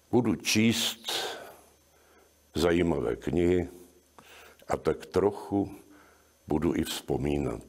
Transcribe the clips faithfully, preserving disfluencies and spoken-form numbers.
budu číst zajímavé knihy a tak trochu budu i vzpomínat.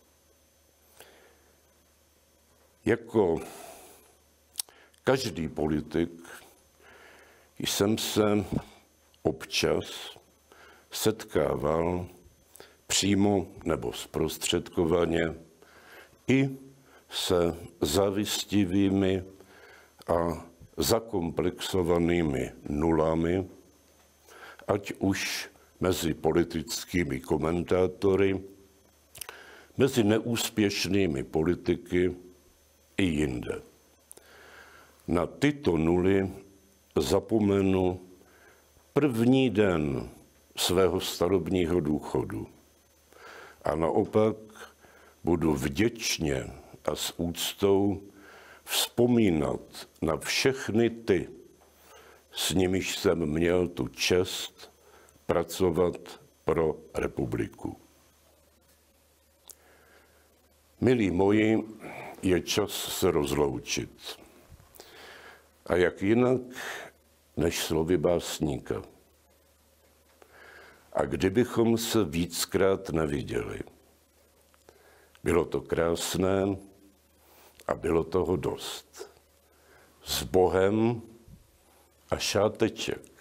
Jako každý politik jsem se občas setkával přímo nebo zprostředkovaně i se závistivými a zakomplexovanými nulami, ať už mezi politickými komentátory, mezi neúspěšnými politiky i jinde. Na tyto nuly zapomenu první den svého starobního důchodu a naopak budu vděčně a s úctou vzpomínat na všechny ty, s nimiž jsem měl tu čest pracovat pro republiku. Milí moji, je čas se rozloučit. A jak jinak, než slovy básníka. A kdybychom se víckrát neviděli. Bylo to krásné a bylo toho dost. S Bohem a šáteček.